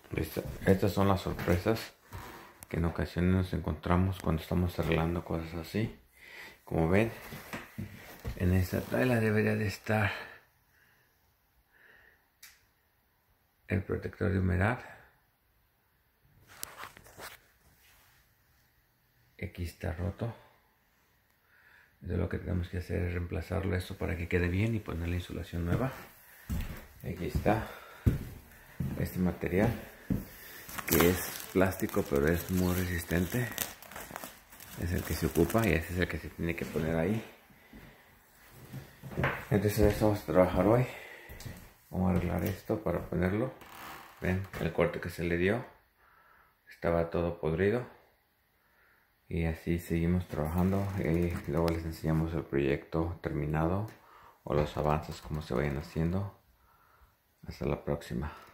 Estas son las sorpresas que en ocasiones nos encontramos cuando estamos arreglando cosas así. Como ven, en esta tela debería de estar el protector de humedad. Aquí está roto. Entonces lo que tenemos que hacer es reemplazarlo esto para que quede bien y ponerle insulación nueva. Aquí está este material que es plástico pero es muy resistente. Es el que se ocupa y ese es el que se tiene que poner ahí. Entonces eso vamos a trabajar hoy. Vamos a arreglar esto para ponerlo. Ven el corte que se le dio. Estaba todo podrido. Y así seguimos trabajando y luego les enseñamos el proyecto terminado o los avances como se vayan haciendo. Hasta la próxima.